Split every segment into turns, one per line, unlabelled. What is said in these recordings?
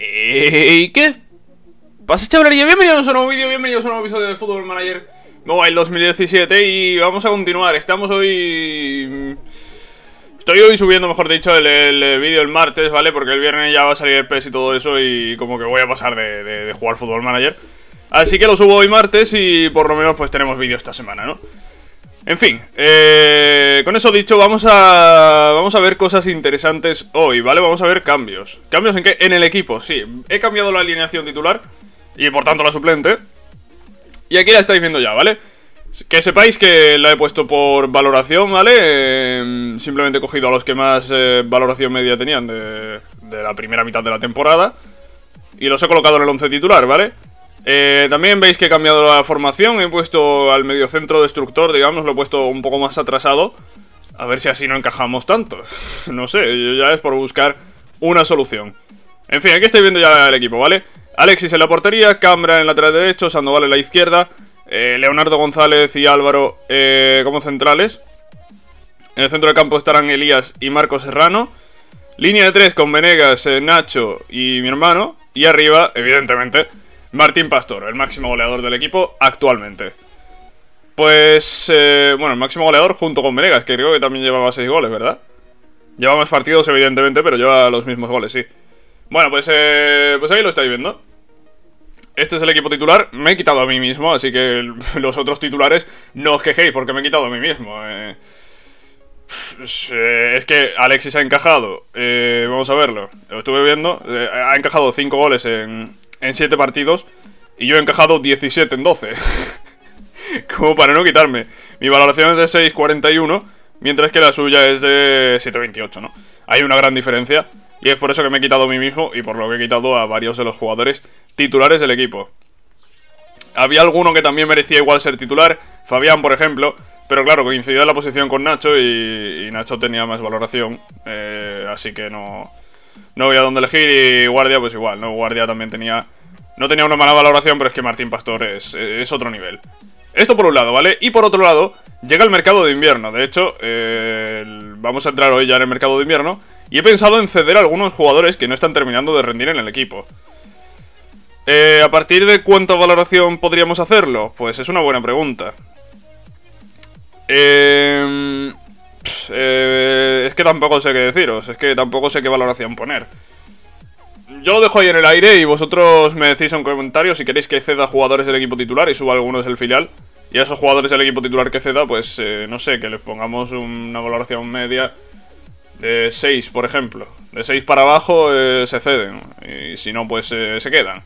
¿Y qué pasa, chavalería? Bienvenidos a un nuevo vídeo, bienvenidos a un nuevo episodio de Football Manager Mobile 2017. Y vamos a continuar, estamos hoy... Estoy hoy subiendo, mejor dicho, el vídeo el martes, ¿vale? Porque el viernes ya va a salir el PES y todo eso. Y como que voy a pasar de jugar Football Manager. Así que lo subo hoy martes y por lo menos pues tenemos vídeo esta semana, ¿no? En fin, con eso dicho, vamos a ver cosas interesantes hoy, ¿vale? Vamos a ver cambios. ¿Cambios en qué? En el equipo, sí. He cambiado la alineación titular y por tanto la suplente. Y aquí la estáis viendo ya, ¿vale? Que sepáis que la he puesto por valoración, ¿vale? Simplemente he cogido a los que más valoración media tenían de la primera mitad de la temporada y los he colocado en el 11 titular, ¿vale? También veis que he cambiado la formación. He puesto al mediocentro destructor, digamos, lo he puesto un poco más atrasado. A ver si así no encajamos tanto. No sé, ya es por buscar una solución. En fin, aquí estáis viendo ya el equipo, ¿vale? Alexis en la portería, Cambra en el lateral derecho, Sandoval en la izquierda, Leonardo González y Álvaro como centrales. En el centro del campo estarán Elías y Marcos Serrano. Línea de 3 con Venegas, Nacho y mi hermano. Y arriba, evidentemente, Martín Pastor, el máximo goleador del equipo actualmente. Pues, bueno, el máximo goleador junto con Venegas, que creo que también llevaba 6 goles, ¿verdad? Lleva más partidos, evidentemente, pero lleva los mismos goles, sí. Bueno, pues ahí lo estáis viendo. Este es el equipo titular. Me he quitado a mí mismo, así que los otros titulares no os quejéis porque me he quitado a mí mismo. Es que Alexis ha encajado, vamos a verlo, lo estuve viendo, ha encajado 5 goles en 7 partidos y yo he encajado 17 en 12. Como para no quitarme. Mi valoración es de 6.41, mientras que la suya es de 7.28, ¿no? Hay una gran diferencia y es por eso que me he quitado a mí mismo y por lo que he quitado a varios de los jugadores titulares del equipo. Había alguno que también merecía igual ser titular, Fabián, por ejemplo, pero claro, coincidía en la posición con Nacho y Nacho tenía más valoración, así que no había dónde elegir. Y Guardia pues igual, ¿no? Guardia también no tenía una mala valoración, pero es que Martín Pastor es otro nivel. Esto por un lado, ¿vale? Y por otro lado, llega el mercado de invierno. De hecho, vamos a entrar hoy ya en el mercado de invierno y he pensado en ceder a algunos jugadores que no están terminando de rendir en el equipo. ¿A partir de cuánta valoración podríamos hacerlo? Pues es una buena pregunta. Es que tampoco sé qué deciros. Es que tampoco sé qué valoración poner. Yo lo dejo ahí en el aire y vosotros me decís en comentarios si queréis que ceda jugadores del equipo titular y suba algunos del filial. Y a esos jugadores del equipo titular que ceda, pues no sé, que les pongamos una valoración media de 6, por ejemplo. De 6 para abajo se ceden. Y si no, pues se quedan.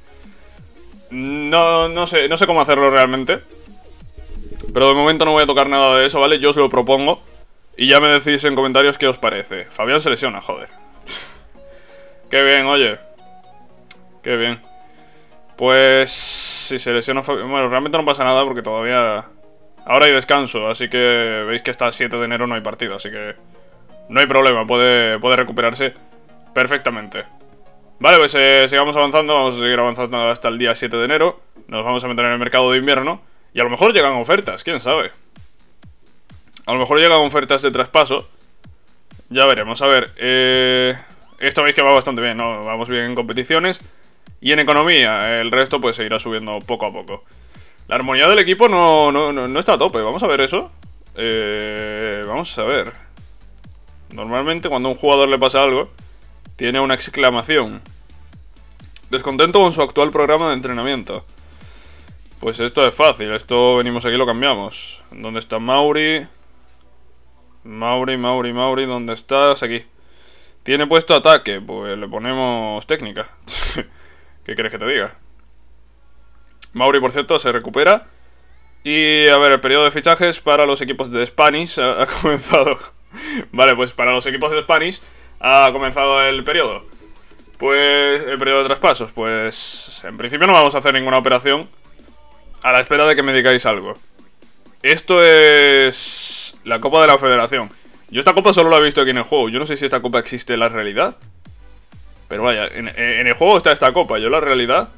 No sé cómo hacerlo realmente. Pero de momento no voy a tocar nada de eso, ¿vale? Yo os lo propongo y ya me decís en comentarios qué os parece. Fabián se lesiona, joder. Qué bien, oye. Qué bien. Pues si se lesiona Fabián... Bueno, realmente no pasa nada porque todavía... Ahora hay descanso, así que veis que hasta el 7 de enero no hay partido, así que... No hay problema, puede recuperarse perfectamente. Vale, pues sigamos avanzando, vamos a seguir avanzando hasta el día 7 de enero. Nos vamos a meter en el mercado de invierno. Y a lo mejor llegan ofertas, quién sabe. A lo mejor llegan ofertas de traspaso. Ya veremos, a ver. Esto veis que va bastante bien, ¿no? Vamos bien en competiciones. Y en economía, el resto pues se irá subiendo poco a poco. La armonía del equipo no está a tope, vamos a ver eso. Vamos a ver. Normalmente cuando a un jugador le pasa algo, tiene una exclamación. Descontento con su actual programa de entrenamiento. Pues esto es fácil, esto venimos aquí y lo cambiamos. ¿Dónde está Mauri? Mauri, ¿dónde estás? Aquí. Tiene puesto ataque, pues le ponemos técnica. ¿Qué quieres que te diga? Mauri, por cierto, se recupera. Y a ver, el periodo de fichajes para los equipos de Spanish ha comenzado. Vale, pues para los equipos de Spanish ha comenzado el periodo. Pues el periodo de traspasos. Pues en principio no vamos a hacer ninguna operación a la espera de que me digáis algo. Esto es la Copa de la Federación. Yo esta copa solo la he visto aquí en el juego. Yo no sé si esta copa existe en la realidad. Pero vaya, en el juego está esta copa. Yo en la realidad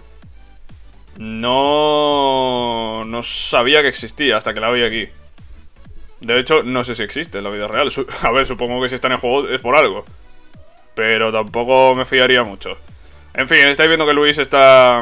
no sabía que existía hasta que la vi aquí. De hecho, no sé si existe en la vida real. A ver, supongo que si está en el juego es por algo. Pero tampoco me fiaría mucho. En fin, estáis viendo que Luis está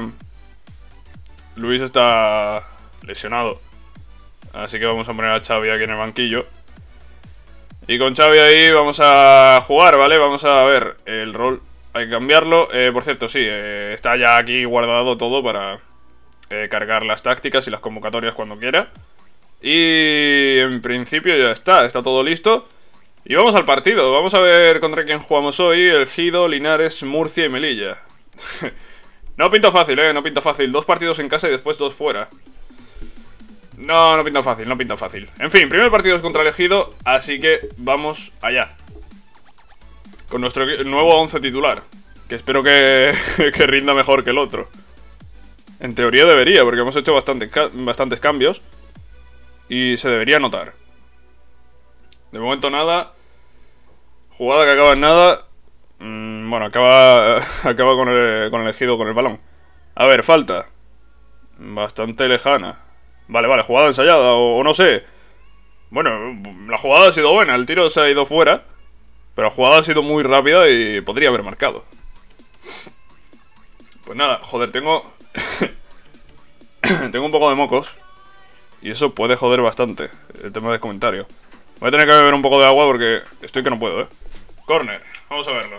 lesionado. Así que vamos a poner a Xavi aquí en el banquillo. Y con Xavi ahí vamos a jugar, ¿vale? Vamos a ver el rol. Hay que cambiarlo. Por cierto, sí, está ya aquí guardado todo para cargar las tácticas y las convocatorias cuando quiera. Y en principio ya está todo listo. Y vamos al partido, vamos a ver contra quién jugamos hoy. El Gido, Linares, Murcia y Melilla. No pinta fácil, no pinta fácil. 2 partidos en casa y después 2 fuera. No pinta fácil, no pinta fácil. En fin, primer partido es contra el Ejido, así que vamos allá. Con nuestro nuevo 11 titular, que espero que rinda mejor que el otro. En teoría debería, porque hemos hecho bastantes cambios y se debería notar. De momento nada. Jugada que acaba en nada. Bueno, acaba con el Ejido con el balón. A ver, falta. Bastante lejana. Vale, jugada ensayada, o no sé. Bueno, la jugada ha sido buena, el tiro se ha ido fuera. Pero la jugada ha sido muy rápida y podría haber marcado. Pues nada, joder, tengo un poco de mocos. Y eso puede joder bastante el tema de comentarios. Voy a tener que beber un poco de agua porque estoy que no puedo, Corner, vamos a verlo.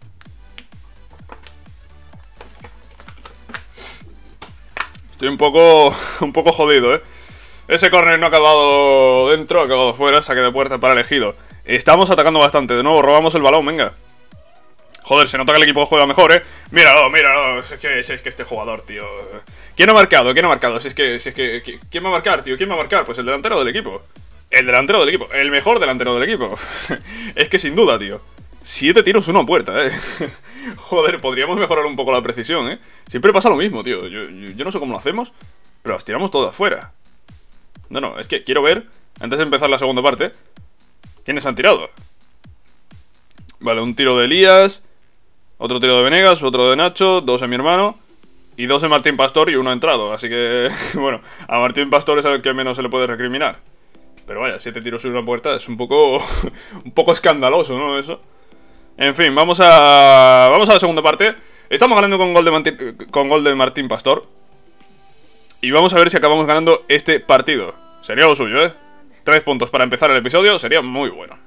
Estoy un poco jodido, Ese córner no ha acabado dentro, ha acabado fuera. Saque de puerta para el Ejido. Estamos atacando bastante, de nuevo robamos el balón, venga. Joder, se nota que el equipo juega mejor, Míralo, es que este jugador, tío. ¿Quién ha marcado? Si es que ¿quién va a marcar, tío? ¿Quién va a marcar? Pues el delantero del equipo. El mejor delantero del equipo. Es que sin duda, tío. 7 tiros, 1 a puerta, Joder, podríamos mejorar un poco la precisión, Siempre pasa lo mismo, tío. Yo no sé cómo lo hacemos, pero las tiramos todas afuera. No, es que quiero ver, antes de empezar la segunda parte, ¿quiénes han tirado? Vale, un tiro de Elías, otro tiro de Venegas, otro de Nacho, 2 de mi hermano y 2 de Martín Pastor y 1 ha entrado. Así que, bueno, a Martín Pastor es el que menos se le puede recriminar. Pero vaya, 7 tiros y 1 puerta es un poco escandaloso, ¿no? Eso. En fin, vamos a la segunda parte. Estamos ganando con gol de Martín Pastor. Y vamos a ver si acabamos ganando este partido. Sería lo suyo, 3 puntos para empezar el episodio, sería muy bueno.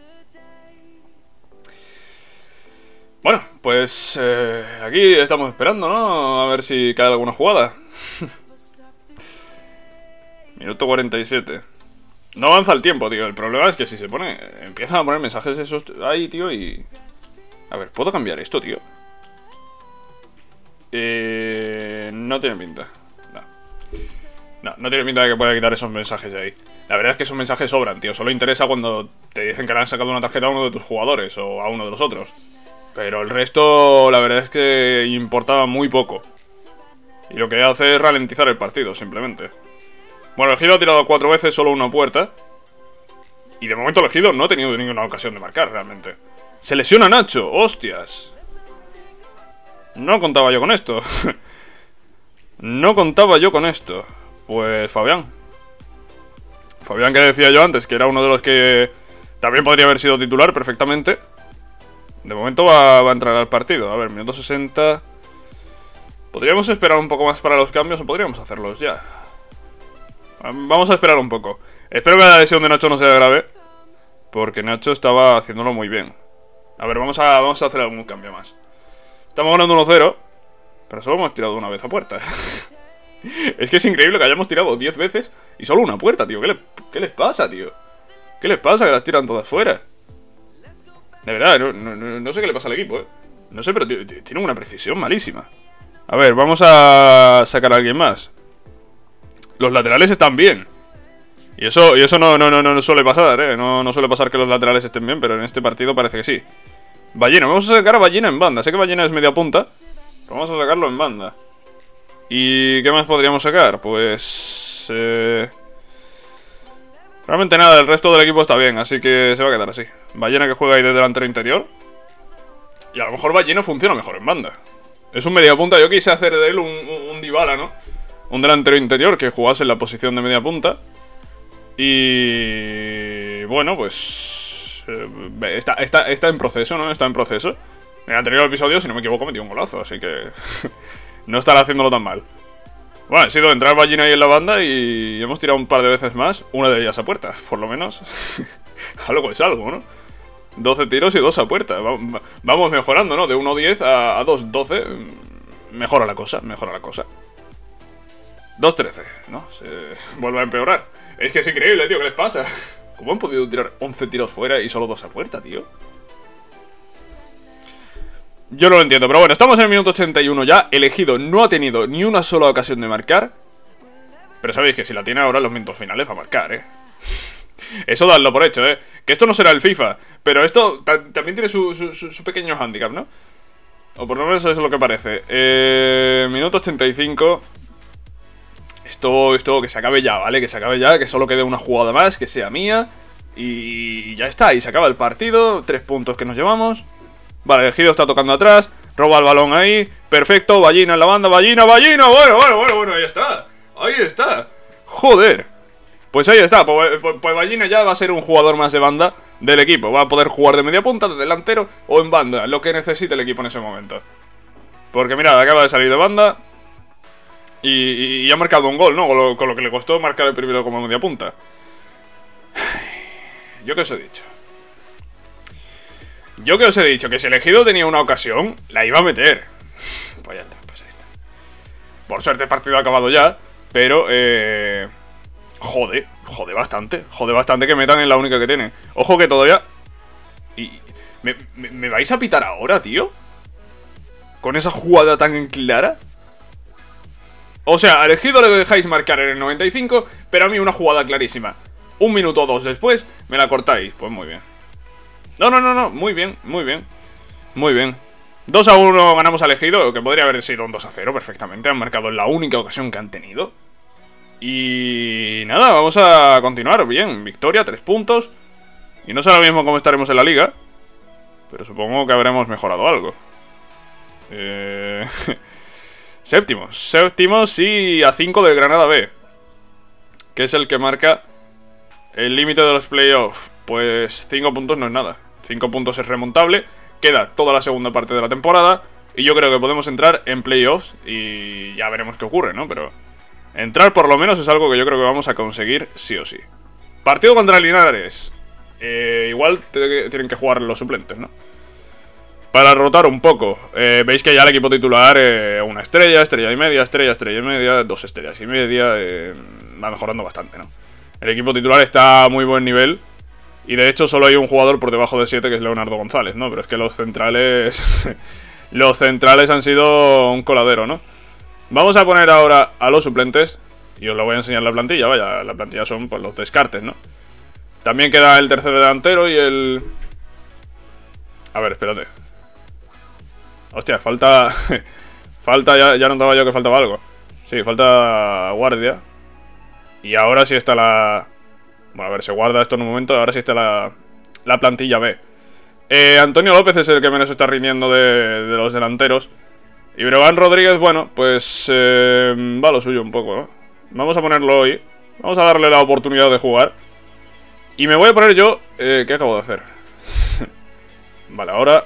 Bueno, pues aquí estamos esperando, ¿no? A ver si cae alguna jugada. Minuto 47. No avanza el tiempo, tío. El problema es que si se pone... Empiezan a poner mensajes esos ahí, tío, y... A ver, ¿puedo cambiar esto, tío? No tiene pinta. No tiene pinta de que pueda quitar esos mensajes de ahí. La verdad es que esos mensajes sobran, tío. Solo interesa cuando te dicen que le han sacado una tarjeta a uno de tus jugadores o a uno de los otros. Pero el resto, la verdad es que importaba muy poco. Y lo que hace es ralentizar el partido, simplemente. Bueno, el Ejido ha tirado 4 veces, solo 1 puerta. Y de momento el Ejido no ha tenido ninguna ocasión de marcar, realmente. Se lesiona Nacho, hostias. No contaba yo con esto. No contaba yo con esto. Pues Fabián, que decía yo antes, que era uno de los que también podría haber sido titular perfectamente. De momento va a entrar al partido. A ver, minuto 60. ¿Podríamos esperar un poco más para los cambios o podríamos hacerlos ya? Vamos a esperar un poco. Espero que la lesión de Nacho no sea grave, porque Nacho estaba haciéndolo muy bien. A ver, vamos a hacer algún cambio más. Estamos ganando 1-0, pero solo hemos tirado una vez a puerta. Es que es increíble que hayamos tirado 10 veces y solo una puerta, tío. ¿Qué les pasa, tío? ¿Qué les pasa que las tiran todas fuera? De verdad, no sé qué le pasa al equipo, No sé, pero tienen una precisión malísima. A ver, vamos a sacar a alguien más. Los laterales están bien. Y eso no suele pasar, No suele pasar que los laterales estén bien, pero en este partido parece que sí. Ballena, vamos a sacar a Ballena en banda. Sé que Ballena es media punta, pero vamos a sacarlo en banda. ¿Y qué más podríamos sacar? Pues... realmente nada, el resto del equipo está bien, así que se va a quedar así. Ballena que juega ahí de delantero interior. Y a lo mejor Ballena funciona mejor en banda. Es un media punta, yo quise hacer de él un Dybala, ¿no? Un delantero interior que jugase en la posición de media punta. Y... bueno, pues... está en proceso, ¿no? Está en proceso. En el anterior episodio, si no me equivoco, metió un golazo, así que no estará haciéndolo tan mal. Bueno, ha sido entrar Ballina ahí en la banda y hemos tirado un par de veces más, una de ellas a puerta, por lo menos. Algo es algo, ¿no? 12 tiros y 2 a puerta. Vamos mejorando, ¿no? De 1-10 a 2-12. Mejora la cosa, mejora la cosa. 2-13, ¿no? Se vuelve a empeorar. Es que es increíble, tío, ¿qué les pasa? ¿Cómo han podido tirar 11 tiros fuera y solo 2 a puerta, tío? Yo no lo entiendo, pero bueno, estamos en el minuto 81 ya. El Ejido no ha tenido ni una sola ocasión de marcar. Pero sabéis que si la tiene ahora en los minutos finales va a marcar, ¿eh? Eso dadlo por hecho, ¿eh? Que esto no será el FIFA, pero esto también tiene su pequeño handicap, ¿no? O por lo menos eso es lo que parece. Minuto 85. Esto que se acabe ya, ¿vale? Que se acabe ya, que solo quede una jugada más, que sea mía. Y ya está, y se acaba el partido. 3 puntos que nos llevamos. Vale, el Ejido está tocando atrás. Roba el balón ahí. Perfecto, Ballina en la banda. Ballina. Bueno, ahí está. Ahí está. Joder. Pues ahí está, pues Ballina ya va a ser un jugador más de banda del equipo. Va a poder jugar de media punta, de delantero o en banda, lo que necesite el equipo en ese momento. Porque mirad, acaba de salir de banda y ha marcado un gol, ¿no? Con lo que le costó marcar el primero como media punta. ¿Yo qué os he dicho? Yo que os he dicho que si el Ejido tenía una ocasión, la iba a meter. Pues ya está, pues ahí está. Por suerte el partido ha acabado ya, pero jode bastante que metan en la única que tienen. Ojo que todavía... ¿Me vais a pitar ahora, tío? ¿Con esa jugada tan clara? O sea, al Ejido le dejáis marcar en el 95, pero a mí una jugada clarísima. 1 minuto o 2 después, me la cortáis. Pues muy bien. No, muy bien. 2-1 ganamos al Ejido, que podría haber sido un 2-0 perfectamente. Han marcado en la única ocasión que han tenido. Y nada, vamos a continuar. Bien, victoria, 3 puntos. Y no sé ahora mismo cómo estaremos en la liga, pero supongo que habremos mejorado algo. Séptimos y a 5 del Granada B, que es el que marca el límite de los playoffs. Pues 5 puntos no es nada. 5 puntos es remontable. Queda toda la segunda parte de la temporada y yo creo que podemos entrar en playoffs y ya veremos qué ocurre, ¿no? Pero entrar por lo menos es algo que yo creo que vamos a conseguir sí o sí. Partido contra Linares. Igual tienen que jugar los suplentes, ¿no? Para rotar un poco. Veis que ya el equipo titular, una estrella, estrella y media, 2 estrellas y media. Va mejorando bastante, ¿no? El equipo titular está a muy buen nivel. Y de hecho solo hay un jugador por debajo de 7, que es Leonardo González, ¿no? Pero es que los centrales... los centrales han sido un coladero, ¿no? Vamos a poner ahora a los suplentes. Y os lo voy a enseñar la plantilla. Vaya, la plantilla son pues los descartes, ¿no? También queda el tercer delantero y el... A ver, espérate. Hostia, falta... ya notaba yo que faltaba algo. Sí, falta guardia. Y ahora sí está la... Bueno, a ver, se guarda esto en un momento. Ahora sí está la plantilla B. Antonio López es el que menos está rindiendo de los delanteros. Y Breogán Rodríguez, bueno, pues va lo suyo un poco, ¿no? Vamos a ponerlo hoy. Vamos a darle la oportunidad de jugar. Y me voy a poner yo... ¿qué acabo de hacer? Vale, ahora...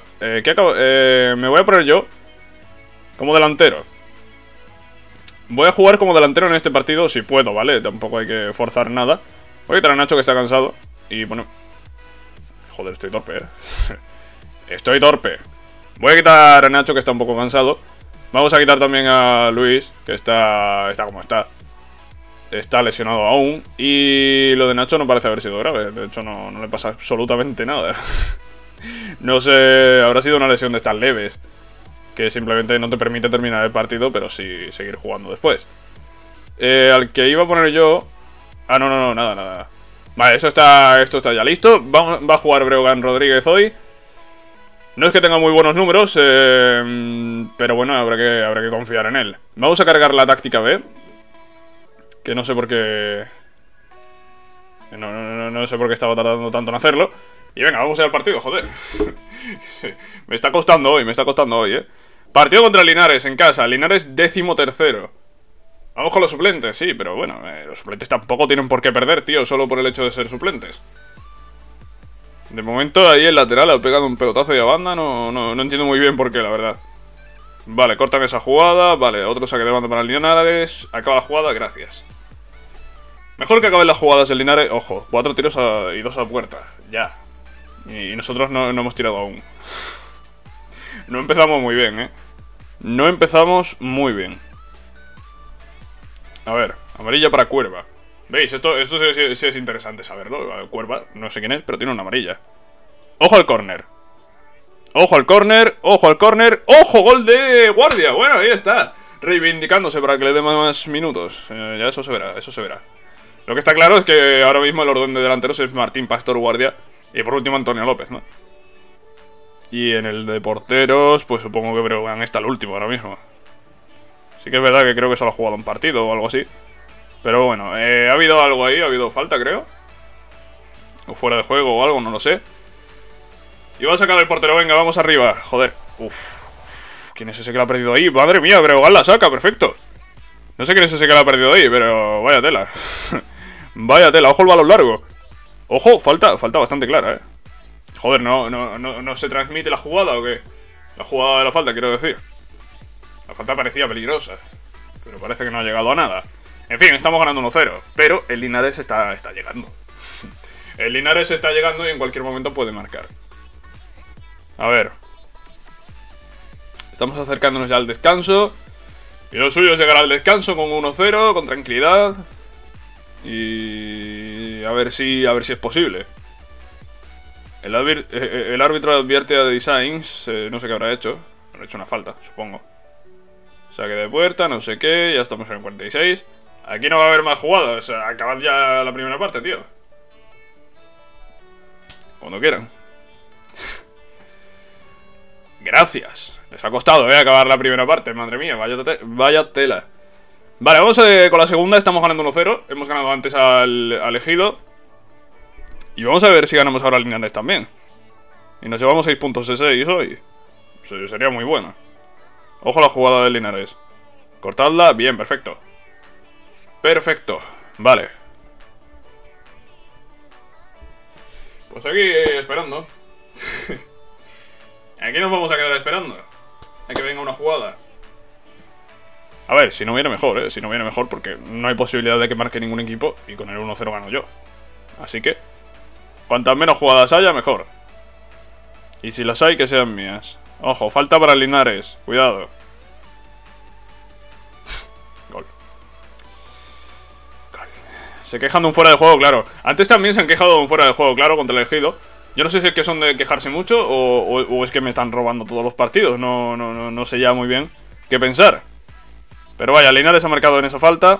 me voy a poner yo como delantero. Voy a jugar como delantero en este partido si puedo, ¿vale? Tampoco hay que forzar nada. Voy a quitar a Nacho, que está cansado. Y bueno... Joder, estoy torpe, estoy torpe. Voy a quitar a Nacho, que está un poco cansado. Vamos a quitar también a Luis, que está como está. Está lesionado aún. Y lo de Nacho no parece haber sido grave. De hecho, no le pasa absolutamente nada. No sé, habrá sido una lesión de estas leves, que simplemente no te permite terminar el partido, pero sí seguir jugando después. Al que iba a poner yo... Ah, no, nada. Vale, esto está ya listo. Va a jugar Breogán Rodríguez hoy. No es que tenga muy buenos números, pero bueno, habrá que confiar en él. Vamos a cargar la táctica B, que no sé por qué... No sé por qué estaba tardando tanto en hacerlo. Y venga, vamos al partido, joder. Sí, me está costando hoy, Partido contra Linares en casa. Linares 13º. Vamos con los suplentes, sí, pero bueno, los suplentes tampoco tienen por qué perder, tío, solo por el hecho de ser suplentes. De momento ahí el lateral ha pegado un pelotazo de banda. No entiendo muy bien por qué, la verdad. Vale, cortan esa jugada. Vale, otro saque de banda para Linares. Acaba la jugada, gracias. Mejor que acaben las jugadas en Linares. Ojo, 4 tiros y 2 a puerta. Ya. Y nosotros no hemos tirado aún. No empezamos muy bien, ¿eh? No empezamos muy bien. A ver, amarilla para Cuerva. ¿Veis? Esto sí es interesante saberlo. Cuerva, no sé quién es, pero tiene una amarilla. Ojo al córner. Ojo al córner, ojo al córner. ¡Ojo! Gol de Guardia. Bueno, ahí está. Reivindicándose para que le dé más minutos. Ya eso se verá, eso se verá. Lo que está claro es que ahora mismo el orden de delanteros es Martín, Pastor, Guardia. Y por último Antonio López, ¿no? Y en el de porteros, pues supongo que Breogán está el último ahora mismo. Sí que es verdad que creo que solo ha jugado un partido o algo así. Pero bueno, ha habido algo ahí, ha habido falta, creo. O fuera de juego o algo, no lo sé. Y va a sacar el portero, venga, vamos arriba. Joder, uff. ¿Quién es ese que la ha perdido ahí? Madre mía, Breogán la saca, perfecto. No sé quién es ese que la ha perdido ahí, pero vaya tela. Vaya tela, ojo el balón largo. Ojo, falta bastante clara, Joder, no se transmite la jugada o qué. La jugada de la falta, quiero decir. La falta parecía peligrosa, pero parece que no ha llegado a nada. En fin, estamos ganando 1-0, pero el Linares está llegando. El Linares está llegando y en cualquier momento puede marcar. A ver. Estamos acercándonos ya al descanso. Y lo suyo es llegar al descanso con 1-0, con tranquilidad. Y a ver si es posible. El árbitro advierte a Designs, no sé qué habrá hecho. Habrá hecho una falta, supongo. Saque de puerta, no sé qué, ya estamos en el 46. Aquí no va a haber más jugadas, acabad ya la primera parte, tío. Cuando quieran. Gracias. Les ha costado, acabar la primera parte, madre mía, vaya tela. Vale, vamos con la segunda, estamos ganando 1-0. Hemos ganado antes al Ejido. Y vamos a ver si ganamos ahora al Linares también. Y nos llevamos 6 puntos de 6 hoy. Sería muy bueno. Ojo a la jugada del Linares. Cortadla, bien, perfecto. Perfecto, vale. Pues aquí esperando. Aquí nos vamos a quedar esperando a que venga una jugada. A ver, si no viene mejor, si no viene mejor, porque no hay posibilidad de que marque ningún equipo. Y con el 1-0 gano yo. Así que cuantas menos jugadas haya, mejor. Y si las hay, que sean mías. Ojo, falta para Linares, cuidado. Gol. Se quejan de un fuera de juego, claro. Antes también se han quejado de un fuera de juego, claro, contra el Ejido. Yo no sé si es que son de quejarse mucho o es que me están robando todos los partidos. No sé ya muy bien qué pensar. Pero vaya, Linares ha marcado en esa falta.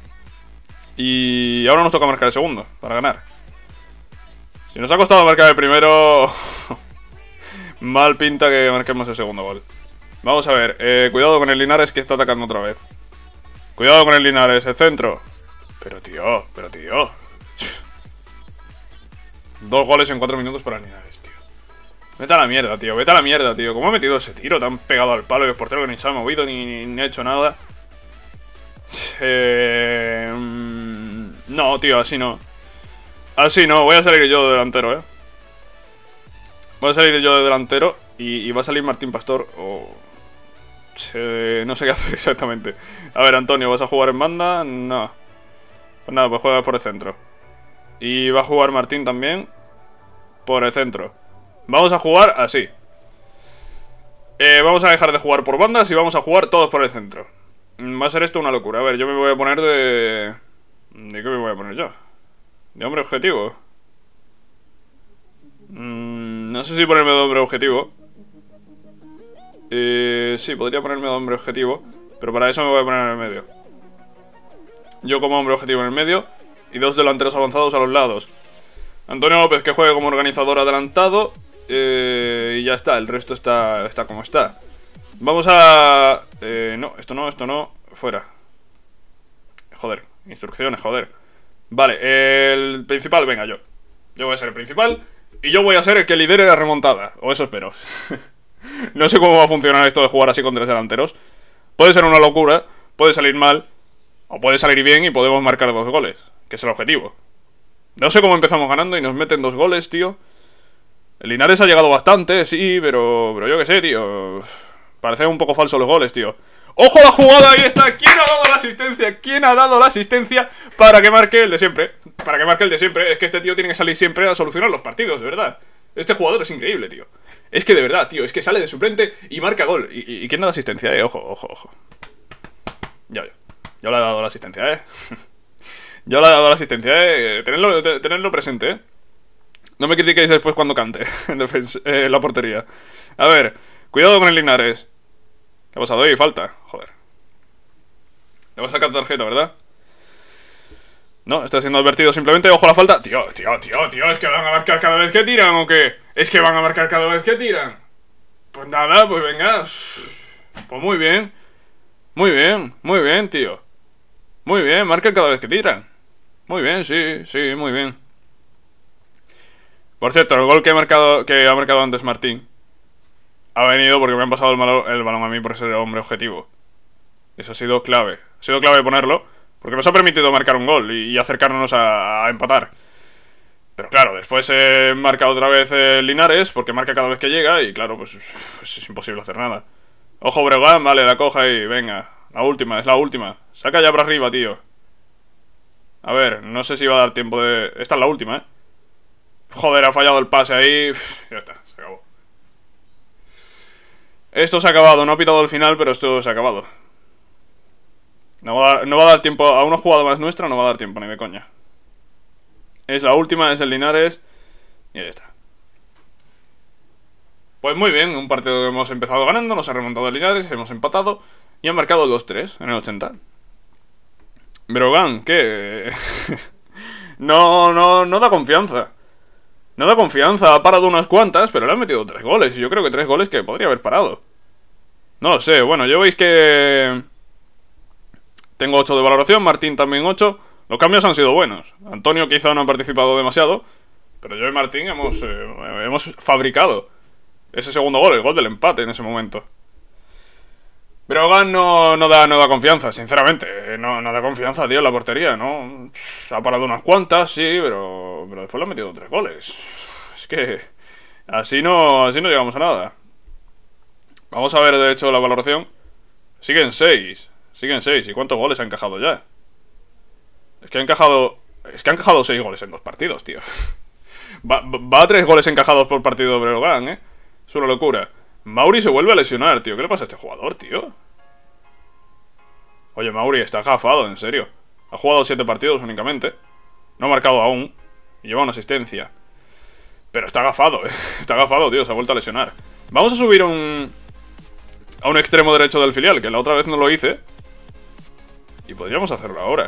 Y ahora nos toca marcar el segundo, para ganar. Si nos ha costado marcar el primero... mal pinta que marquemos el segundo gol. Vamos a ver, cuidado con el Linares que está atacando otra vez. Cuidado con el Linares, el centro. Pero tío. 2 goles en 4 minutos para Linares, tío. Vete a la mierda, tío, vete a la mierda, tío. ¿Cómo ha metido ese tiro tan pegado al palo y el portero que ni se ha movido ni ha hecho nada? No, tío, así no. Así no, voy a salir yo de delantero, Voy a salir yo de delantero y va a salir Martín Pastor o... no sé qué hacer exactamente. A ver, Antonio, ¿vas a jugar en banda? No. Pues nada, pues juega por el centro. Y va a jugar Martín también por el centro. Vamos a jugar así. Vamos a dejar de jugar por bandas y vamos a jugar todos por el centro. Va a ser esto una locura. A ver, yo me voy a poner de... ¿De qué me voy a poner yo? ¿De hombre objetivo? No sé si ponerme de hombre objetivo. Sí, podría ponerme de hombre objetivo. Pero para eso me voy a poner en el medio. Yo como hombre objetivo en el medio. Y 2 delanteros avanzados a los lados. Antonio López que juegue como organizador adelantado. Y ya está, el resto está como está. Vamos a... no, esto no. Fuera. Joder, instrucciones, joder. Vale, el principal, venga, yo. Yo voy a ser el principal. Y yo voy a ser el que lidere la remontada. O eso espero. No sé cómo va a funcionar esto de jugar así con 3 delanteros. Puede ser una locura, puede salir mal, o puede salir bien y podemos marcar 2 goles, que es el objetivo. No sé cómo empezamos ganando y nos meten 2 goles, tío. El Linares ha llegado bastante, sí, pero yo qué sé, tío. Parecen un poco falsos los goles, tío. ¡Ojo la jugada! Ahí está. ¿Quién ha dado la asistencia? ¿Quién ha dado la asistencia para que marque el de siempre? Para que marque el de siempre. Es que este tío tiene que salir siempre a solucionar los partidos, de verdad. Este jugador es increíble, tío. Es que de verdad, tío, es que sale de suplente y marca gol. ¿Y quién da la asistencia, Ojo, ojo, ojo. Yo le he dado la asistencia, Yo le he dado la asistencia, Tenedlo presente, No me critiquéis después cuando cante en la portería. A ver, cuidado con el Linares. ¿Qué ha pasado ahí? Falta, joder. Le va a sacar tarjeta, ¿verdad? No, está siendo advertido simplemente. Ojo a la falta. Tío, ¿es que van a marcar cada vez que tiran o qué? ¿Es que van a marcar cada vez que tiran? Pues nada, pues venga. Pues muy bien. Muy bien, tío. Muy bien, marcan cada vez que tiran. Muy bien, sí, muy bien. Por cierto, el gol que ha marcado antes Martín ha venido porque me han pasado el balón a mí por ser el hombre objetivo. Eso ha sido clave. Ha sido clave ponerlo porque nos ha permitido marcar un gol y acercarnos a empatar. Pero claro, después marca otra vez Linares porque marca cada vez que llega y claro, pues es imposible hacer nada. Ojo Breogán, vale, la coja ahí, venga. La última, es la última. Saca ya para arriba, tío. A ver, no sé si va a dar tiempo de... Esta es la última, Joder, ha fallado el pase ahí. Ya está, se acabó. Esto se ha acabado, no ha pitado el final, pero esto se ha acabado. No va a dar tiempo. A una jugada más nuestra no va a dar tiempo, ni de coña. Es la última, es el Linares. Y ahí está. Pues muy bien, un partido que hemos empezado ganando. Nos ha remontado el Linares, hemos empatado. Y han marcado el 2-3 en el 80. Breogán, ¿qué? No da confianza. No da confianza, ha parado unas cuantas, pero le han metido 3 goles. Y yo creo que 3 goles que podría haber parado. No lo sé, bueno, ya veis que... Tengo 8 de valoración, Martín también 8. Los cambios han sido buenos. Antonio quizá no ha participado demasiado, pero yo y Martín hemos fabricado ese segundo gol, el gol del empate en ese momento. Breogán no da confianza, sinceramente. No da confianza, tío, en la portería, ¿no? Ha parado unas cuantas, sí, pero después le ha metido 3 goles. Es que así no llegamos a nada. Vamos a ver, de hecho, la valoración. Siguen 6. ¿Y cuántos goles ha encajado ya? Es que ha encajado 6 goles en 2 partidos, tío. Va a 3 goles encajados por partido de Breogán, Es una locura. Mauri se vuelve a lesionar, tío. ¿Qué le pasa a este jugador, tío? Oye, Mauri está agafado, en serio. Ha jugado 7 partidos únicamente. No ha marcado aún. Y lleva una asistencia. Pero está agafado, Está agafado, tío. Se ha vuelto a lesionar. Vamos a subir a un extremo derecho del filial, que la otra vez no lo hice. Y podríamos hacerlo ahora.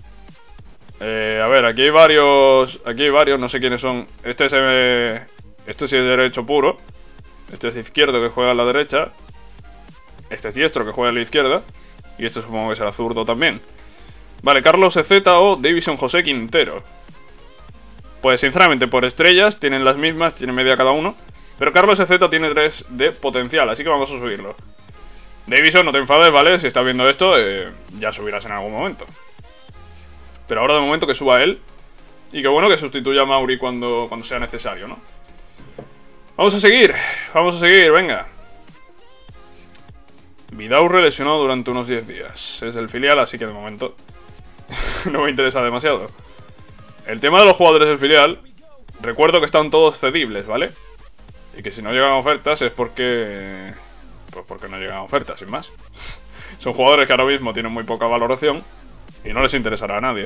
A ver, aquí hay varios, no sé quiénes son. Este sí es derecho puro. Este es izquierdo que juega a la derecha. Este es diestro que juega a la izquierda. Y este supongo que será zurdo también. Vale, Carlos Ezeta o Davison José Quintero. Pues sinceramente por estrellas tienen las mismas, tienen media cada uno. Pero Carlos Ezeta tiene 3 de potencial, así que vamos a subirlo. Davison, no te enfades, ¿vale? Si estás viendo esto, ya subirás en algún momento. Pero ahora de momento que suba él. Y que bueno que sustituya a Mauri cuando sea necesario, ¿no? Vamos a seguir, venga. Vidaurre lesionado durante unos 10 días. Es el filial, así que de momento no me interesa demasiado. El tema de los jugadores del filial, recuerdo que están todos cedibles, ¿vale? Y que si no llegan ofertas es porque... Pues porque no llegan ofertas, sin más. Son jugadores que ahora mismo tienen muy poca valoración y no les interesará a nadie.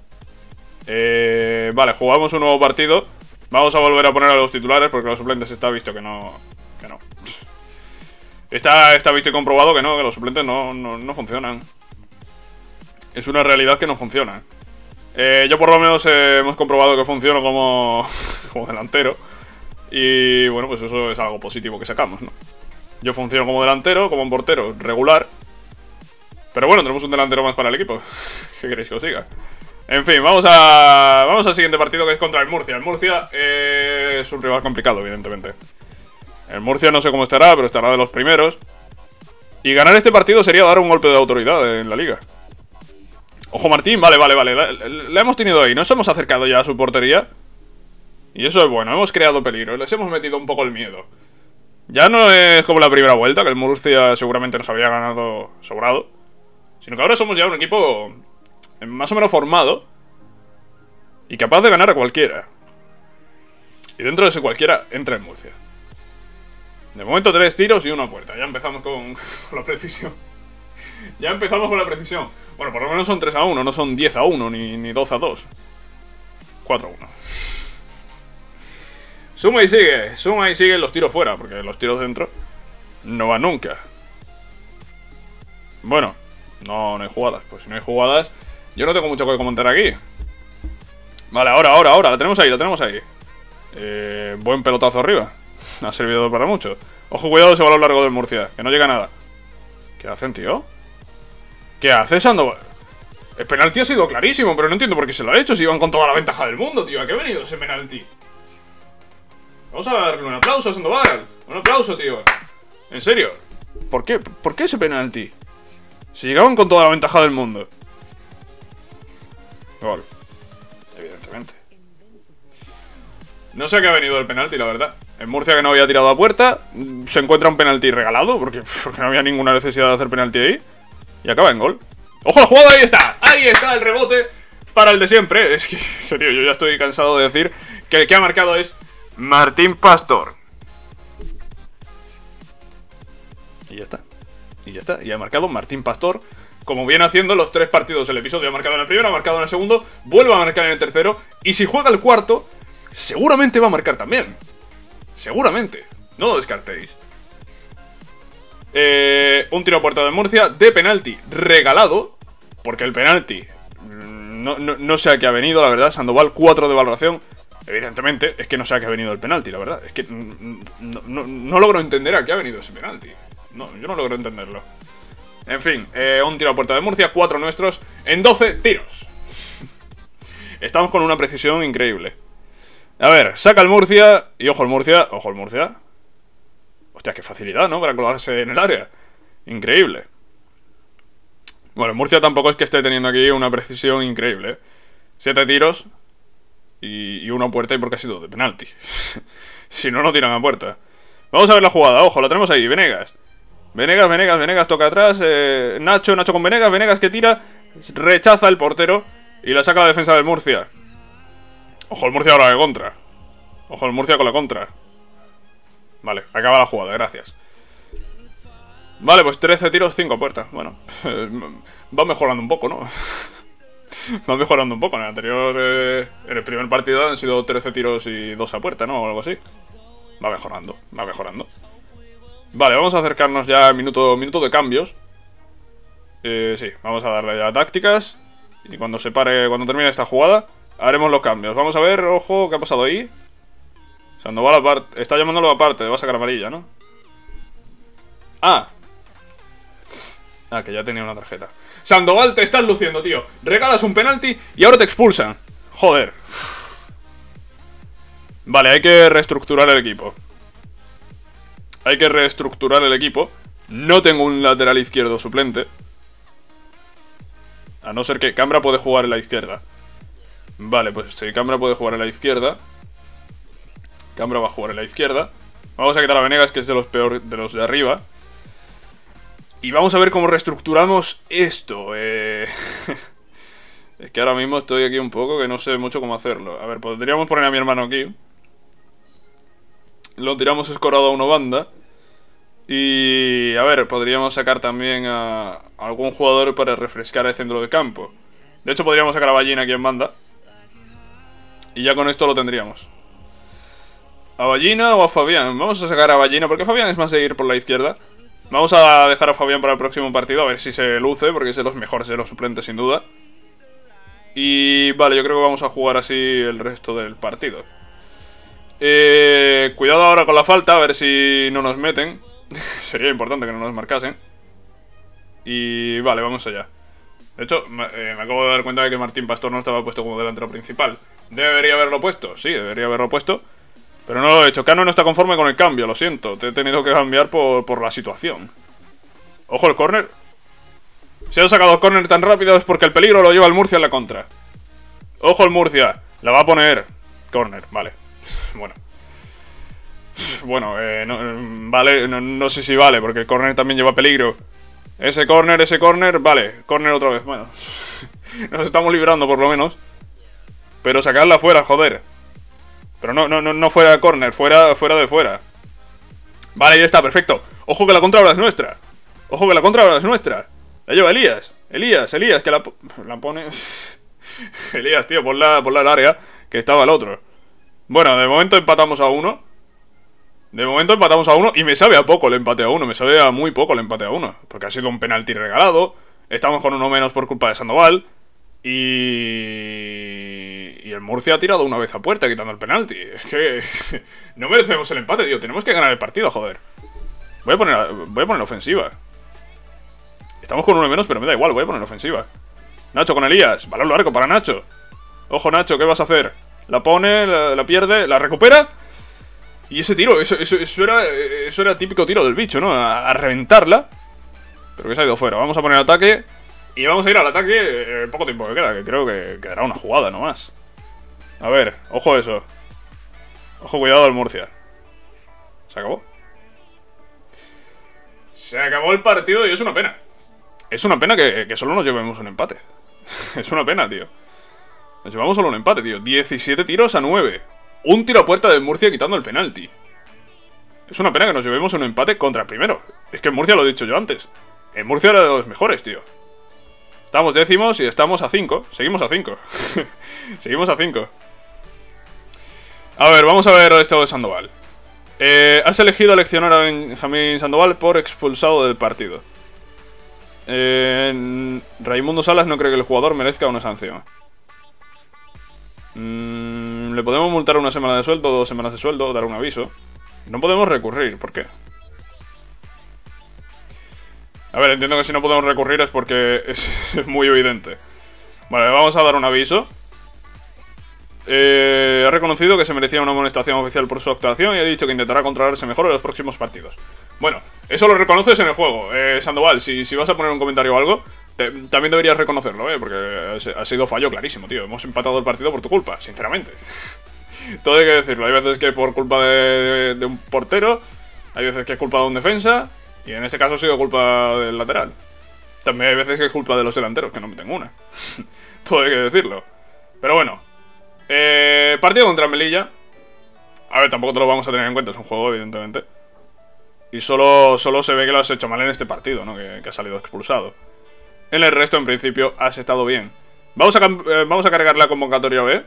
Vale, jugamos un nuevo partido. Vamos a volver a poner a los titulares porque los suplentes está visto que no. Está visto y comprobado que los suplentes no funcionan. Es una realidad que no funcionan. Yo por lo menos hemos comprobado que funciono como delantero. Y bueno, pues eso es algo positivo que sacamos, ¿no? Yo funciono como delantero, como un portero regular. Pero bueno, tenemos un delantero más para el equipo. ¿Qué queréis que os diga? En fin, vamos al siguiente partido, que es contra el Murcia. El Murcia es un rival complicado, evidentemente. El Murcia no sé cómo estará, pero estará de los primeros. Y ganar este partido sería dar un golpe de autoridad en la liga. Ojo Martín, vale. La hemos tenido ahí. Nos hemos acercado ya a su portería. Y eso es bueno, hemos creado peligro, les hemos metido un poco el miedo. Ya no es como la primera vuelta, que el Murcia seguramente nos había ganado sobrado, sino que ahora somos ya un equipo más o menos formado y capaz de ganar a cualquiera. Y dentro de ese cualquiera entra el Murcia. De momento 3 tiros y 1 a puerta. Ya empezamos con la precisión. Ya empezamos con la precisión. Bueno, por lo menos son 3 a 1, no son 10 a 1 ni 12 a 2. 4 a 1. Suma y sigue los tiros fuera, porque los tiros dentro no van nunca. Bueno, no hay jugadas. Pues si no hay jugadas, yo no tengo mucho que comentar aquí. Vale, ahora, la tenemos ahí. Buen pelotazo arriba. Ha servido para mucho. Ojo, cuidado ese balón largo del Murcia, que no llega a nada. ¿Qué hacen, tío? ¿Qué hace Sandoval? El penalti ha sido clarísimo, pero no entiendo por qué se lo ha hecho si iban con toda la ventaja del mundo, tío. ¿A qué ha venido ese penalti? Vamos a darle un aplauso a Sandoval. Un aplauso, tío. En serio. ¿Por qué? ¿Por qué ese penalti? Si llegaban con toda la ventaja del mundo. Gol. Evidentemente. No sé a qué ha venido el penalti, la verdad. En Murcia, que no había tirado a puerta, se encuentra un penalti regalado, porque no había ninguna necesidad de hacer penalti ahí. Y acaba en gol. ¡Ojo la jugada! ¡Ahí está! ¡Ahí está el rebote para el de siempre! Es que, tío, yo ya estoy cansado de decir que el que ha marcado es Martín Pastor. Y ya está. Y ha marcado Martín Pastor, como viene haciendo los 3 partidos del episodio. Ha marcado en el primero, ha marcado en el segundo, vuelve a marcar en el tercero. Y si juega el cuarto, seguramente va a marcar también. Seguramente. No lo descartéis. Un tiro a puerta de Murcia de penalti regalado, porque el penalti no sé a qué ha venido, la verdad. Sandoval 4 de valoración. Evidentemente es que no sé a qué ha venido el penalti, la verdad. Es que no logro entender a qué ha venido ese penalti. No, yo no logro entenderlo. En fin, un tiro a puerta de Murcia, 4 nuestros en 12 tiros. Estamos con una precisión increíble. A ver, saca el Murcia. Y ojo el Murcia, ojo el Murcia. Hostia, qué facilidad, ¿no? Para colarse en el área. Increíble. Bueno, el Murcia tampoco es que esté teniendo aquí una precisión increíble, ¿eh? 7 tiros y una puerta, y porque ha sido de penalti. Si no, no tiran a puerta. Vamos a ver la jugada, ojo, la tenemos ahí, Venegas. Venegas toca atrás. Nacho con Venegas que tira. Rechaza el portero y la saca la defensa del Murcia. Ojo el Murcia ahora de contra. Ojo el Murcia con la contra. Vale, acaba la jugada, gracias. Vale, pues 13 tiros, 5 puertas. Bueno, va mejorando un poco, ¿no? Va mejorando un poco. En el anterior, en el primer partido han sido 13 tiros y 2 a puerta, ¿no? O algo así. Va mejorando, va mejorando. Vale, vamos a acercarnos ya al minuto de cambios. Sí, vamos a darle ya tácticas. Y cuando termine esta jugada, haremos los cambios. Vamos a ver, ojo, ¿qué ha pasado ahí? Sandoval aparte, está llamándolo aparte, va a sacar amarilla, ¿no? Ah, que ya tenía una tarjeta. Sandoval, te estás luciendo, tío. Regalas un penalti y ahora te expulsan. Joder. Vale, hay que reestructurar el equipo. No tengo un lateral izquierdo suplente. A no ser que Cambra puede jugar en la izquierda. Vale, pues si Cambra puede jugar en la izquierda, Cambra va a jugar en la izquierda. Vamos a quitar a Venegas, que es de los peores, de los de arriba. Y vamos a ver cómo reestructuramos esto. Es que ahora mismo estoy aquí un poco que no sé mucho cómo hacerlo. A ver, podríamos poner a mi hermano aquí. Lo tiramos escorado a una banda. Y a ver, podríamos sacar también a algún jugador para refrescar el centro de campo. De hecho, podríamos sacar a Ballina aquí en banda. Y ya con esto lo tendríamos. ¿A Ballina o a Fabián? Vamos a sacar a Ballina porque Fabián es más de ir por la izquierda. Vamos a dejar a Fabián para el próximo partido, a ver si se luce, porque es de los mejores de los suplentes sin duda. Y vale, yo creo que vamos a jugar así el resto del partido. Cuidado ahora con la falta, a ver si no nos meten. Sería importante que no nos marcasen. Y vale, vamos allá. De hecho, me acabo de dar cuenta de que Martín Pastor no estaba puesto como delantero principal. ¿Debería haberlo puesto? Sí, debería haberlo puesto. Pero no lo he hecho. Cano no está conforme con el cambio, lo siento. Te he tenido que cambiar por la situación. Ojo el córner. Si han sacado el córner tan rápido es porque el peligro lo lleva el Murcia en la contra. Ojo el Murcia. La va a poner. Córner, vale. Bueno. Bueno, vale, no sé si vale, porque el córner también lleva peligro. Ese córner, vale, córner otra vez, bueno. Nos estamos librando por lo menos. Pero sacarla fuera, joder. Pero no fuera de córner, fuera de fuera. Vale, ya está, perfecto. Ojo que la contra ahora es nuestra. Ojo que la contra ahora es nuestra. La lleva Elías, que la pone... Elías, tío, ponla al área, que estaba el otro. Bueno, de momento empatamos a 1. Y me sabe a poco el empate a 1. Me sabe a muy poco el empate a 1. Porque ha sido un penalti regalado. Estamos con uno menos por culpa de Sandoval. Y el Murcia ha tirado una vez a puerta quitando el penalti. Es que no merecemos el empate, tío. Tenemos que ganar el partido, joder. Voy a poner ofensiva. Estamos con uno menos, pero me da igual. Voy a poner ofensiva. Nacho con Elías. Balón largo para Nacho. Ojo, Nacho, ¿qué vas a hacer? La pone, la pierde, la recupera. Y ese tiro, eso era típico tiro del bicho, ¿no? A reventarla. Pero que se ha ido fuera. Vamos a poner ataque. Y vamos a ir al ataque poco tiempo que queda. Que creo que quedará una jugada nomás. A ver, ojo a eso. Ojo, cuidado al Murcia. ¿Se acabó? Se acabó el partido y es una pena. Es una pena que solo nos llevemos un empate. Es una pena, tío. Nos llevamos solo un empate, tío. 17 tiros a 9. Un tiro a puerta del Murcia quitando el penalti. Es una pena que nos llevemos un empate contra el primero. Es que en Murcia lo he dicho yo antes. En Murcia era de los mejores, tío. Estamos décimos y estamos a 5. Seguimos a 5. Seguimos a 5. A ver, vamos a ver el estado de Sandoval. Has elegido eleccionar a Benjamín Sandoval por expulsado del partido. Raimundo Salas no cree que el jugador merezca una sanción. Le podemos multar una semana de sueldo, 2 semanas de sueldo, dar un aviso. No podemos recurrir, ¿por qué? A ver, entiendo que si no podemos recurrir es porque es muy evidente. Vale, vamos a dar un aviso. Ha reconocido que se merecía una amonestación oficial por su actuación y ha dicho que intentará controlarse mejor en los próximos partidos. Bueno, eso lo reconoces en el juego. Sandoval, si vas a poner un comentario o algo, también deberías reconocerlo, porque ha sido fallo clarísimo, tío. Hemos empatado el partido por tu culpa, sinceramente. Todo hay que decirlo. Hay veces que por culpa de un portero, hay veces que es culpa de un defensa, y en este caso ha sido culpa del lateral. También hay veces que es culpa de los delanteros, que no meten una. Todo hay que decirlo. Pero bueno. Partido contra Melilla. A ver, tampoco te lo vamos a tener en cuenta, es un juego, evidentemente. Y solo se ve que lo has hecho mal en este partido, ¿no? Que has salido expulsado. En el resto, en principio, has estado bien. Vamos a cargar la convocatoria B.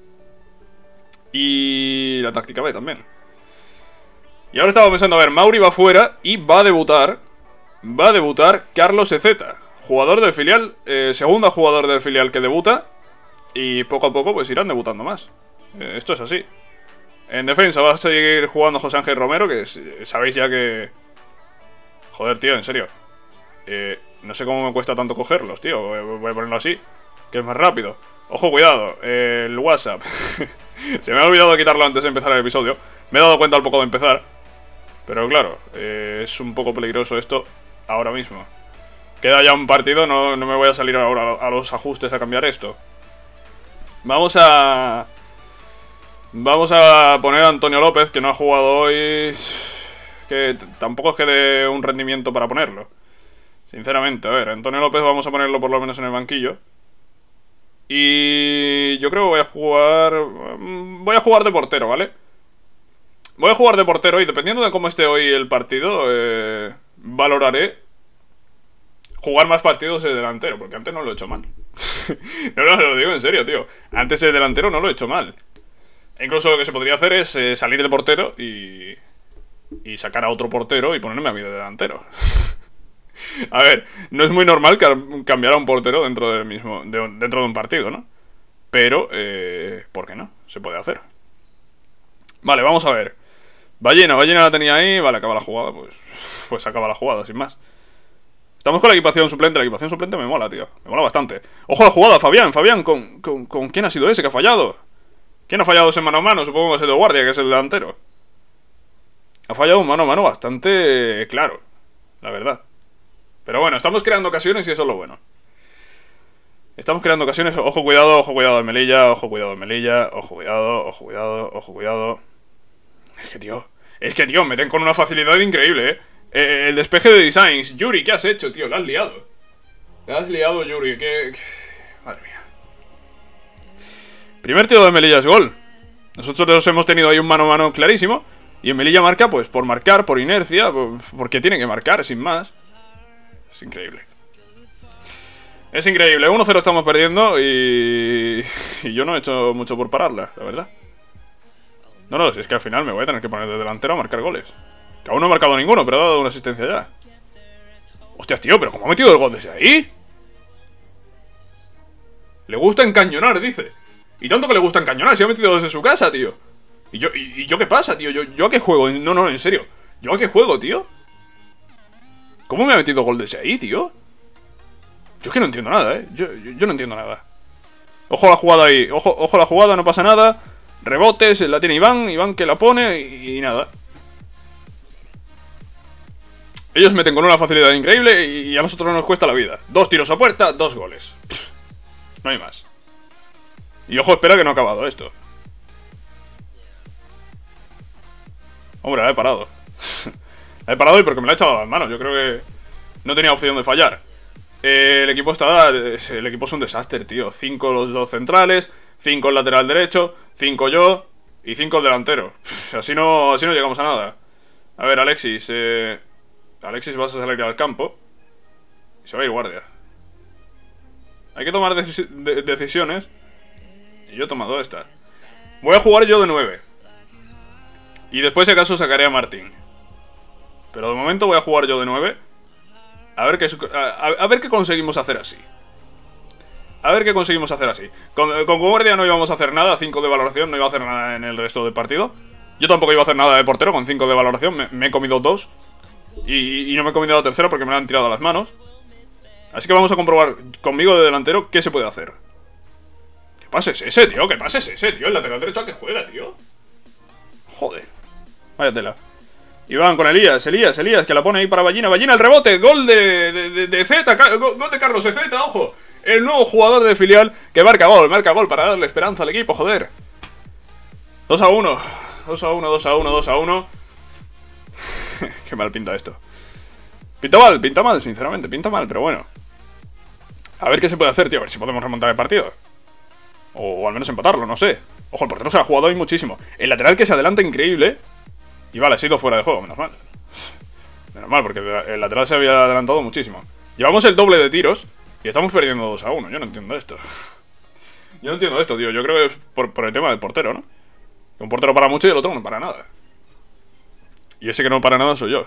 Y la táctica B también. Y ahora estaba pensando, a ver, Mauri va fuera y va a debutar. Va a debutar Carlos Ezeta, jugador del filial, segundo jugador del filial que debuta. Y poco a poco pues irán debutando más. Esto es así. En defensa va a seguir jugando José Ángel Romero, que sabéis ya que... Joder, tío, en serio. No sé cómo me cuesta tanto cogerlos, tío. Voy a ponerlo así, que es más rápido. Ojo, cuidado, el WhatsApp. Se me ha olvidado quitarlo antes de empezar el episodio. Me he dado cuenta al poco de empezar. Pero claro, es un poco peligroso esto ahora mismo. Queda ya un partido, no me voy a salir ahora a los ajustes a cambiar esto. Vamos a poner a Antonio López, que no ha jugado hoy. Que tampoco es que dé un rendimiento para ponerlo. Sinceramente, a ver, Antonio López vamos a ponerlo por lo menos en el banquillo. Y yo creo que voy a jugar de portero, ¿vale? Voy a jugar de portero y dependiendo de cómo esté hoy el partido, valoraré jugar más partidos de delantero, porque antes no lo he hecho mal. No, lo digo en serio, tío. Antes el delantero no lo he hecho mal. E incluso lo que se podría hacer es salir de portero y sacar a otro portero y ponerme a mí de delantero. A ver, no es muy normal cambiar a un portero dentro de un partido, ¿no? Pero, ¿por qué no? Se puede hacer. Vale, vamos a ver. Ballena la tenía ahí. Vale, acaba la jugada, pues acaba la jugada, sin más. Estamos con la equipación suplente. La equipación suplente me mola, tío. Me mola bastante. Ojo a la jugada, Fabián, ¿con quién ha sido ese que ha fallado? ¿Quién ha fallado ese mano a mano? Supongo que es el de guardia, que es el delantero. Ha fallado un mano a mano bastante claro, la verdad. Pero bueno, estamos creando ocasiones y eso es lo bueno. Estamos creando ocasiones. Ojo, cuidado de Melilla. Ojo, cuidado de Melilla. Ojo, cuidado. Es que, tío, meten con una facilidad increíble, el despeje de Designs. Yuri, ¿qué has hecho, tío? La has liado. La has liado, Yuri. Madre mía. Primer tiro de Melilla es gol. Nosotros hemos tenido ahí un mano a mano clarísimo. Y en Melilla marca, pues, por marcar, por inercia, porque tiene que marcar, sin más. Es increíble. Es increíble. 1-0 estamos perdiendo y yo no he hecho mucho por pararla, la verdad. No, si es que al final me voy a tener que poner de delantero a marcar goles. Que aún no he marcado ninguno, pero he dado una asistencia ya. Hostias, tío, pero ¿cómo ha metido el gol desde ahí? Le gusta encañonar, dice. Y tanto que le gusta encañonar, se ha metido desde su casa, tío. ¿Y yo qué pasa, tío? ¿Yo a qué juego? No, en serio. ¿Yo a qué juego, tío? ¿Cómo me ha metido gol desde ahí, tío? Yo es que no entiendo nada, Yo no entiendo nada. Ojo a la jugada ahí. Ojo a la jugada, no pasa nada. Rebotes, la tiene Iván que la pone y nada. Ellos meten con una facilidad increíble y a nosotros nos cuesta la vida. 2 tiros a puerta, 2 goles. No hay más. Y ojo, espera que no ha acabado esto. Hombre, la he parado. La he parado y porque me la he echado a las manos. Yo creo que no tenía opción de fallar. El equipo es un desastre, tío. 5 los 2 centrales, 5 el lateral derecho, 5 yo y 5 el delantero. Así no llegamos a nada. A ver, Alexis, vas a salir al campo y se va a ir guardia. Hay que tomar decisiones. Y yo he tomado esta. Voy a jugar yo de 9. Y después, si acaso, sacaré a Martín. Pero de momento voy a jugar yo de 9. A ver qué conseguimos hacer así. Con guardia no íbamos a hacer nada. 5 de valoración, no iba a hacer nada en el resto del partido. Yo tampoco iba a hacer nada de portero con 5 de valoración. Me he comido 2. Y no me he comido la tercera porque me la han tirado a las manos. Así que vamos a comprobar conmigo de delantero qué se puede hacer. ¿Qué pase es ese, tío? ¿Qué pase es ese, tío? El lateral derecho a que juega, tío. Joder. Vaya tela. Iván con Elías, que la pone ahí para Ballina. Ballina, el rebote, gol de Z, gol de Carlos Z, ojo. El nuevo jugador de filial que marca gol para darle esperanza al equipo, joder. 2-1. 2-1. Qué mal pinta esto. Pinta mal, sinceramente, pinta mal, pero bueno. A ver qué se puede hacer, tío, a ver si podemos remontar el partido. O al menos empatarlo, no sé. Ojo, el portero se ha jugado hoy muchísimo. El lateral que se adelanta increíble. Y vale, se ha ido fuera de juego, menos mal. Menos mal, porque el lateral se había adelantado muchísimo. Llevamos el doble de tiros y estamos perdiendo 2-1. Yo no entiendo esto. Tío. Yo creo que es por el tema del portero, ¿no? Que un portero para mucho y el otro no para nada. Y ese que no para nada soy yo.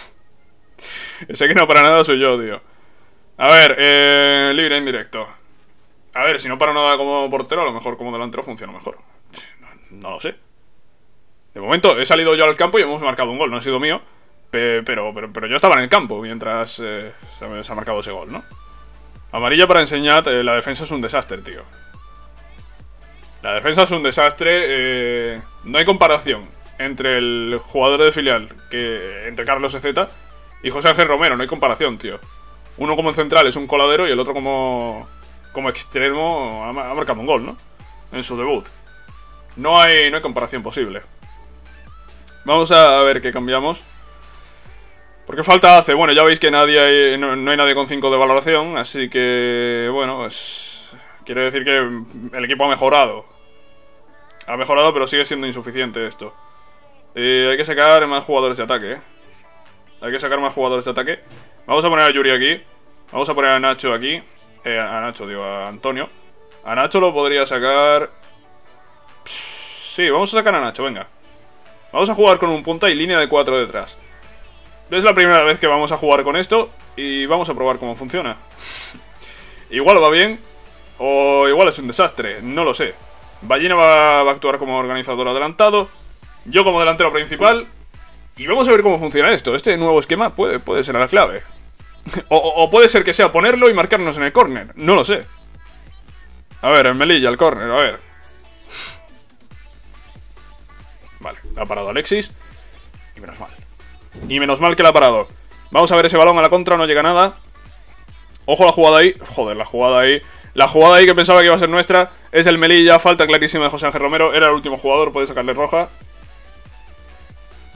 Tío. A ver, libre en directo. A ver, si no para nada como portero, a lo mejor como delantero funciona mejor. No lo sé. De momento he salido yo al campo y hemos marcado un gol, no ha sido mío. Pero yo estaba en el campo mientras se ha marcado ese gol, ¿no? Amarilla para enseñar, la defensa es un desastre, tío. La defensa es un desastre. No hay comparación entre el jugador de filial, entre Carlos EZ y José Ángel Romero, no hay comparación, tío. Uno como central es un coladero y el otro como extremo ha marcado un gol, ¿no? En su debut. No hay comparación posible. Vamos a ver qué cambiamos. Porque falta hace. Bueno, ya veis que no hay nadie con 5 de valoración. Así que, bueno, pues quiere decir que el equipo ha mejorado. Ha mejorado, pero sigue siendo insuficiente esto. Hay que sacar más jugadores de ataque, Vamos a poner a Yuri aquí. Vamos a poner a Nacho aquí. A Antonio. A Nacho lo podría sacar. Sí, vamos a sacar a Nacho, venga. Vamos a jugar con un punta y línea de 4 detrás. Es la primera vez que vamos a jugar con esto y vamos a probar cómo funciona. Igual va bien o igual es un desastre, no lo sé. Ballina va a actuar como organizador adelantado, yo como delantero principal. Y vamos a ver cómo funciona esto. Este nuevo esquema puede ser la clave. O puede ser que sea ponerlo y marcarnos en el córner, no lo sé. A ver, en Melilla, el córner, a ver. Vale, la ha parado Alexis. Y menos mal. Y menos mal que la ha parado. Vamos a ver ese balón a la contra, no llega nada. Ojo a la jugada ahí. Joder, la jugada ahí. La jugada ahí que pensaba que iba a ser nuestra. Es el Melilla, falta clarísima de José Ángel Romero. Era el último jugador, puede sacarle roja.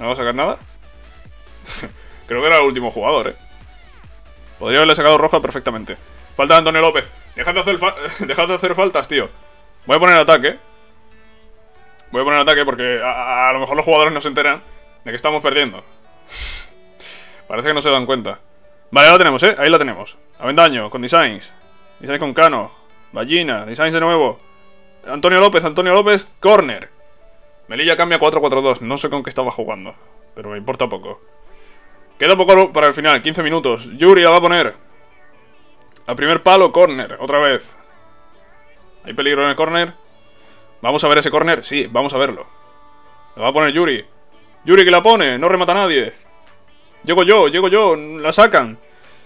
No va a sacar nada. Creo que era el último jugador, Podría haberle sacado roja perfectamente. Falta de Antonio López. Dejad de hacer faltas, tío. Voy a poner ataque. Voy a poner ataque porque a lo mejor los jugadores no se enteran de que estamos perdiendo. Parece que no se dan cuenta. Vale, ahí la tenemos, ahí la tenemos. Avendaño, con Designs. Designs con Cano. Ballina, Designs de nuevo. Antonio López, corner. Melilla cambia 4-4-2. No sé con qué estaba jugando, pero me importa poco. Queda poco para el final, 15 minutos. Yuri la va a poner. A primer palo, corner, otra vez. ¿Hay peligro en el corner? ¿Vamos a ver ese corner? Sí, vamos a verlo. La va a poner Yuri. Yuri que la pone, no remata a nadie. Llego yo, la sacan.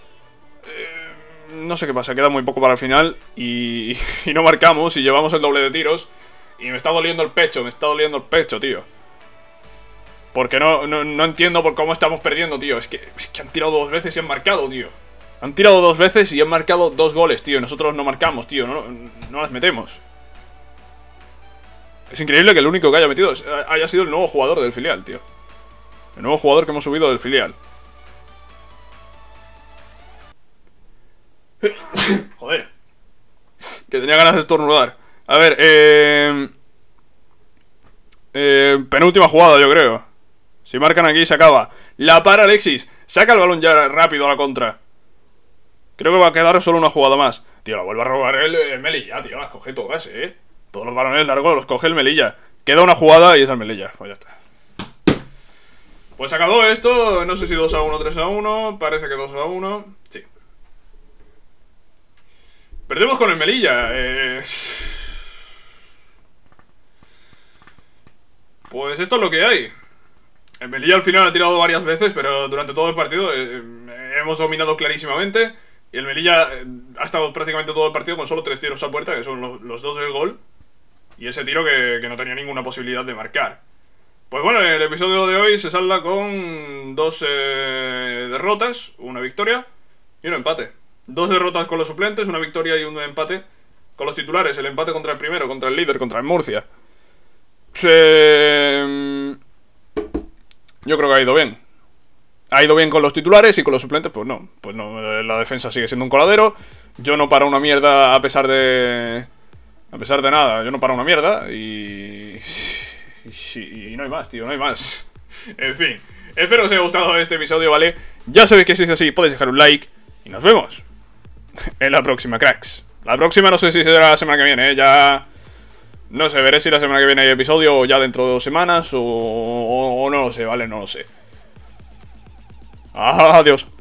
No sé qué pasa, queda muy poco para el final. Y no marcamos y llevamos el doble de tiros. Y me está doliendo el pecho, tío. Porque no entiendo por cómo estamos perdiendo, tío. Es que han tirado 2 veces y han marcado, tío. Han tirado 2 veces y han marcado 2 goles, tío. Y nosotros no marcamos, tío. No las metemos. Es increíble que el único que haya metido haya sido el nuevo jugador del filial, tío. El nuevo jugador que hemos subido del filial. Joder. Que tenía ganas de estornudar. A ver, penúltima jugada, yo creo. Si marcan aquí, se acaba. La para Alexis. Saca el balón ya rápido a la contra. Creo que va a quedar solo una jugada más. Tío, la vuelve a robar el Melilla, tío. Las coge todas, Todos los balones largos los coge el Melilla. Queda una jugada y es el Melilla. Pues ya está. Pues acabó esto. No sé si 2-1, 3-1. Parece que 2-1. Sí. Perdemos con el Melilla. Pues esto es lo que hay. El Melilla al final ha tirado varias veces, pero durante todo el partido hemos dominado clarísimamente. Y el Melilla ha estado prácticamente todo el partido con solo 3 tiros a puerta, que son los 2 del gol. Y ese tiro que no tenía ninguna posibilidad de marcar. Pues bueno, el episodio de hoy se salda con 2 derrotas, una victoria y un empate. 2 derrotas con los suplentes, una victoria y un empate con los titulares. El empate contra el primero, contra el líder, contra el Murcia. Yo creo que ha ido bien. Ha ido bien con los titulares y con los suplentes, pues no. Pues no, la defensa sigue siendo un coladero. Yo no paro una mierda a pesar de... A pesar de nada, yo no paro una mierda y no hay más, tío, no hay más. En fin, espero que os haya gustado este episodio, ¿vale? Ya sabéis que si es así, podéis dejar un like y nos vemos en la próxima, cracks. La próxima no sé si será la semana que viene, ya... No sé, veré si la semana que viene hay episodio o ya dentro de 2 semanas o no lo sé, ¿vale? No lo sé. Adiós.